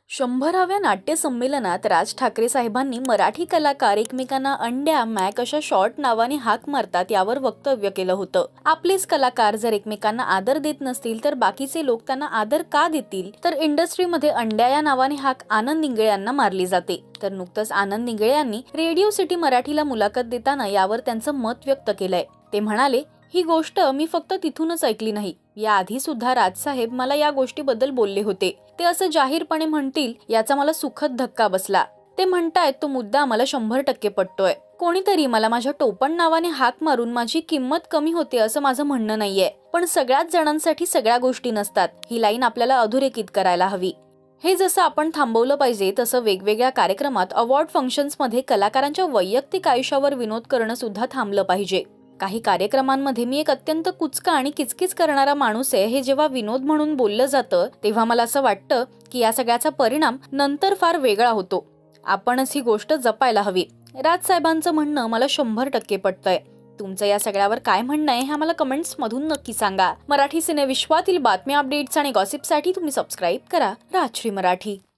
100व्या नाट्य संमेलनात राज ठाकरे साहेबांनी मराठी कलाकार एकमेकांना अंड्या मॅक अशा शॉर्ट नावाने हाक मारतात यावर वक्तव्य केलं होतं। आपलेच कलाकार जर एकमेकांना आदर देत नसतील तर बाकीचे लोक त्यांना आदर का देतील? तर इंडस्ट्रीमध्ये अंड्या या नावाने हाक आनंद इंगळे यांना मारली जाते। तर नुकतंच आनंद इंगळे यांनी रेडिओ सिटी मराठीला मुलाखत देताना यावर त्यांचं मत व्यक्त केलंय। ते म्हणाले, ही गोष्ट मी फक्त तिथूनच ऐकली नाही, याआधी सुद्धा राजसाहेब मला या गोष्टीबद्दल बोलले होते। ते असं जाहीरपणे म्हणतील याचा मला सुखद धक्का बसला। ते म्हणतायत तो मुद्दा मला 100% पटतोय। कोणीतरी मला माझ्या टोपण नावाने हाक मारून माझी किंमत कमी होते असं माझं म्हणणं नाहीये, पण सगळ्याच जणांसाठी सगळ्या गोष्टी नसतात, ही लाईन आपल्याला अधोरेखित करायला हवी। हे जसं आपण थांबवलं पाहिजे तसं वेगवेगळ्या कार्यक्रमात अवॉर्ड फंक्शन्समध्ये कलाकारांच्या वैयक्तिक आयुष्यावर विनोद करणं सुद्धा थांबलं पाहिजे। काही कार्यक्रमांमध्ये मी एक अत्यंत कुचका आणि किचकिच करणारा माणूस आहे हे जेव्हा विनोद म्हणून बोललं जातं तेव्हा मला असं वाटतं की या सगळ्याचा परिणाम नंतर फार वेगळा होतो। आपणच ही गोष्ट जपायला हवी। राजसाहेबांचं म्हणणं मला 100% पटतंय। तुमचं या सगळ्यावर काय म्हणणं आहे हे आम्हाला कमेंट्स मधून नक्की सांगा। मराठी सिने विश्वातील बातम्या, अपडेट्स आणि गॉसिपसाठी तुम्ही सबस्क्राईब करा राजश्री मराठी।